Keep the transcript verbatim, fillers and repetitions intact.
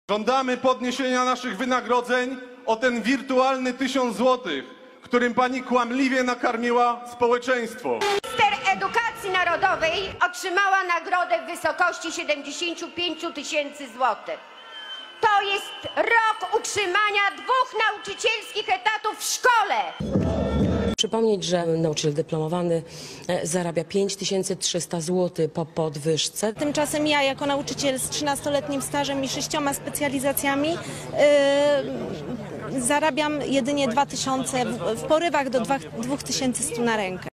Żądamy podniesienia naszych wynagrodzeń o ten wirtualny tysiąc złotych, którym pani kłamliwie nakarmiła społeczeństwo. Minister Edukacji Narodowej otrzymała nagrodę w wysokości siedemdziesięciu pięciu tysięcy złotych. To jest rok utrzymania dwóch nauczycielskich etatów w szkole. Przypomnieć, że nauczyciel dyplomowany zarabia pięć tysięcy trzysta złotych po podwyżce. Tymczasem ja jako nauczyciel z trzynastoletnim stażem i sześcioma specjalizacjami yy, zarabiam jedynie dwa tysiące, w porywach do dwóch tysięcy stu na rękę.